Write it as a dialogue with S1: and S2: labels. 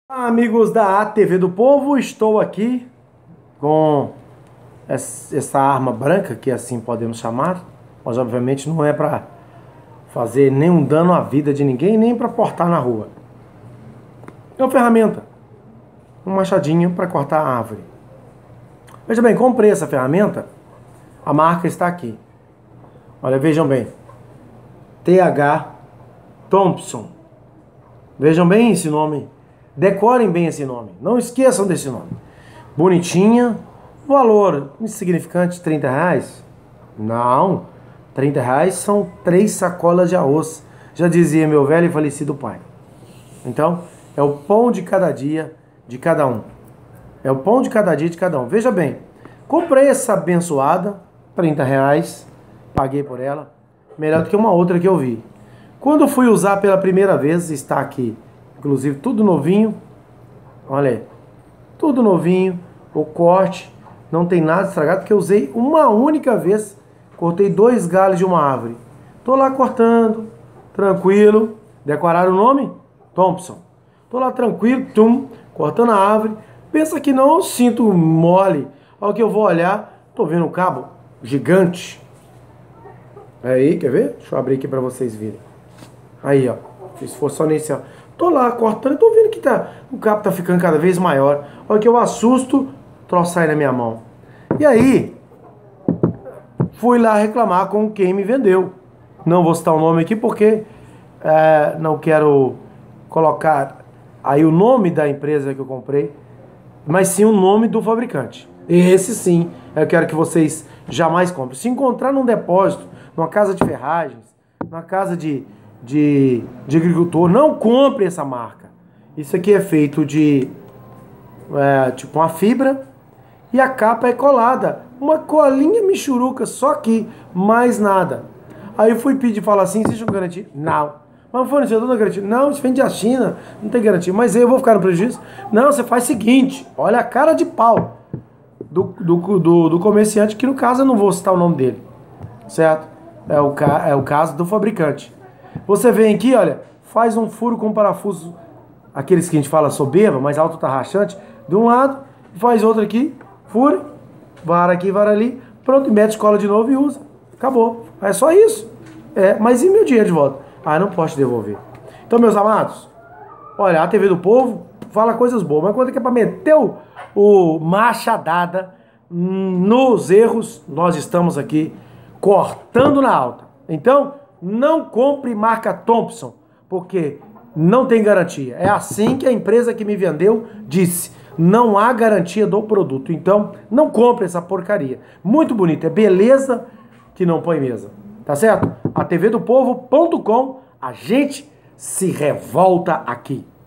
S1: Amigos da ATV do Povo, estou aqui com essa arma branca, que assim podemos chamar, mas obviamente não é para fazer nenhum dano à vida de ninguém, nem para portar na rua. É uma ferramenta, um machadinho para cortar a árvore. Veja bem, comprei essa ferramenta, a marca está aqui. Olha, vejam bem, TH Thompson. Vejam bem esse nome. Decorem bem esse nome. Não esqueçam desse nome. Bonitinha. Valor insignificante, R$30. Não. R$30 são 3 sacolas de arroz. Já dizia meu velho e falecido pai. Então, é o pão de cada dia de cada um. É o pão de cada dia de cada um. Veja bem. Comprei essa abençoada. R$30. Paguei por ela. Melhor do que uma outra que eu vi. Quando fui usar pela primeira vez, está aqui. Inclusive tudo novinho, olha aí, tudo novinho, o corte, não tem nada estragado, porque eu usei uma única vez, cortei 2 galhos de uma árvore. Tô lá cortando, tranquilo, decoraram o nome? Thompson. Tô lá tranquilo, cortando a árvore, pensa que não, eu sinto mole, ao que eu vou olhar, tô vendo um cabo gigante. Aí, quer ver? Deixa eu abrir aqui pra vocês verem. Aí, ó, se for só nesse, ó. Tô lá cortando, tô vendo que o cabo tá ficando cada vez maior. Olha que eu assusto, o troço sai na minha mão. E aí, fui lá reclamar com quem me vendeu. Não vou citar o nome aqui porque não quero colocar aí o nome da empresa que eu comprei, mas sim o nome do fabricante. Esse sim, eu quero que vocês jamais comprem. Se encontrar num depósito, numa casa de ferragens, numa casa de agricultor, não compre essa marca. Isso aqui é feito de tipo uma fibra e a capa é colada, uma colinha michuruca, só aqui, mais nada. Aí eu fui pedir, falar assim, existe uma garantia? Não. Mas o fornecedor não garantia? Não, isso vem da China, não tem garantia. Mas eu vou ficar no prejuízo? Não, você faz o seguinte, olha a cara de pau do comerciante, que no caso eu não vou citar o nome dele, certo? É o caso do fabricante. Você vem aqui, olha, faz um furo com parafuso, aqueles que a gente fala soberba, mas alto tarraxante, de um lado, faz outro aqui, fura, vara aqui, vara ali, pronto, mete cola de novo e usa. Acabou. É só isso. Mas e meu dinheiro de volta? Ah, não posso devolver. Então, meus amados, olha, a TV do Povo fala coisas boas, mas quando é pra meter o machadada nos erros, nós estamos aqui cortando na alta. Então, não compre marca Thompson, porque não tem garantia. É assim que a empresa que me vendeu disse. Não há garantia do produto. Então, não compre essa porcaria. Muito bonito. É beleza que não põe mesa. Tá certo? A tvdopovo.com, a gente se revolta aqui.